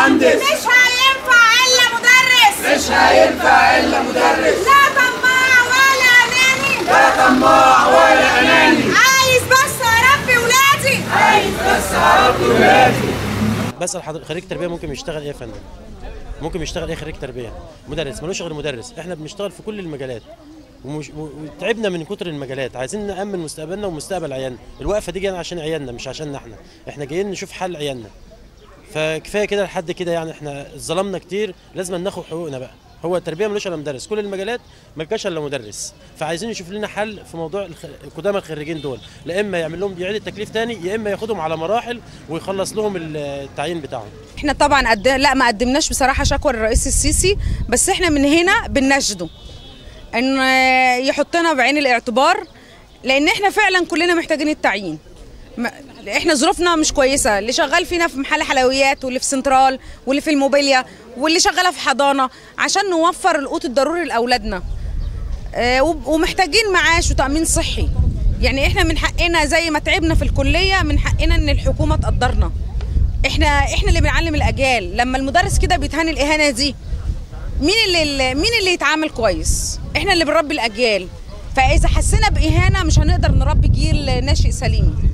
مهندس. مش هينفع الا مدرس. مش هينفع الا مدرس. لا طماع ولا اناني. لا طماع ولا اناني. عايز بس اربي ولادي. عايز بس اربي ولادي. بسأل حضرتك خريج تربيه ممكن يشتغل ايه يا فندم؟ ممكن يشتغل ايه خريج تربيه؟ مدرس، ملوش غير مدرس. احنا بنشتغل في كل المجالات وتعبنا من كتر المجالات. عايزين نأمن مستقبلنا ومستقبل عيالنا. الوقفه دي جايه عشان عيالنا مش عشاننا احنا جايين نشوف حل عيالنا. فكفايه كده لحد كده يعني. احنا اتظلمنا كتير، لازم ناخد حقوقنا بقى. هو التربيه ملوش الا مدرس، كل المجالات ما كانش الا مدرس. فعايزين نشوف لنا حل في موضوع القدامى الخريجين دول، لا اما يعمل لهم يعيد التكليف تاني، يا اما ياخدهم على مراحل ويخلص لهم التعيين بتاعهم. احنا طبعا ما قدمناش بصراحه شكوى للرئيس السيسي، بس احنا من هنا بنناشده ان يحطنا بعين الاعتبار، لان احنا فعلا كلنا محتاجين التعيين. احنا ظروفنا مش كويسه، اللي شغال فينا في محل حلويات واللي في سنترال واللي في الموبيليا واللي شغاله في حضانه، عشان نوفر القوت الضروري لاولادنا. ومحتاجين معاش وتامين صحي. يعني احنا من حقنا زي ما تعبنا في الكليه، من حقنا ان الحكومه تقدرنا. احنا اللي بنعلم الاجيال. لما المدرس كده بيتهان الاهانه دي، مين اللي يتعامل كويس؟ احنا اللي بنربي الاجيال. فاذا حسينا باهانه مش هنقدر نربي جيل ناشئ سليم.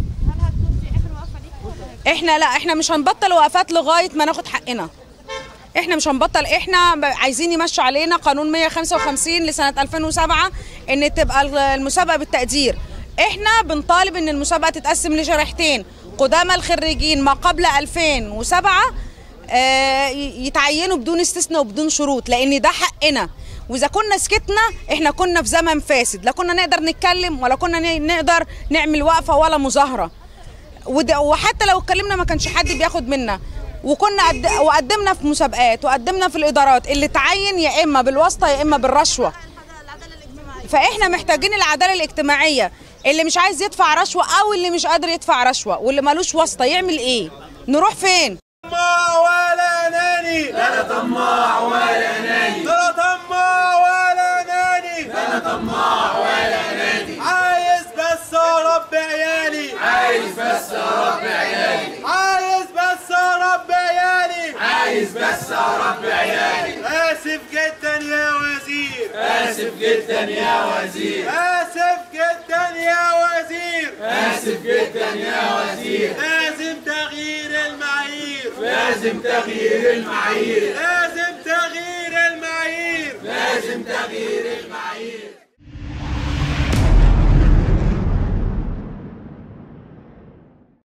احنا مش هنبطل وقفات لغايه ما ناخد حقنا. احنا مش هنبطل. احنا عايزين يمشوا علينا قانون 155 لسنه 2007 ان تبقى المسابقه بالتقدير. احنا بنطالب ان المسابقه تتقسم لشريحتين، قدامى الخريجين ما قبل 2007 يتعينوا بدون استثناء وبدون شروط، لان ده حقنا. واذا كنا سكتنا احنا كنا في زمن فاسد، لا كنا نقدر نتكلم ولا كنا نقدر نعمل وقفه ولا مظاهره. وحتى لو اتكلمنا ما كانش حد بياخد منا. وقدمنا في مسابقات وقدمنا في الادارات، اللي تعين يا اما بالواسطه يا اما بالرشوه. فاحنا محتاجين العداله الاجتماعيه. اللي مش عايز يدفع رشوه او اللي مش قادر يدفع رشوه واللي مالوش واسطه يعمل ايه؟ نروح فين؟ طماع ولا اناني. لا طماع ولا اناني. لا طماع ولا اناني. لا طماع ولا اناني. عايز بس اربي عيالي. عايز بس اربي عيالي. عايز بس اربي عيالي. عايز بس اربي عيالي. اسف جدا يا وزير. اسف جدا يا وزير. اسف جدا يا وزير. اسف جدا يا وزير. لازم تغيير المعايير. لازم تغيير المعايير. لازم تغيير المعايير. لازم تغيير المعايير.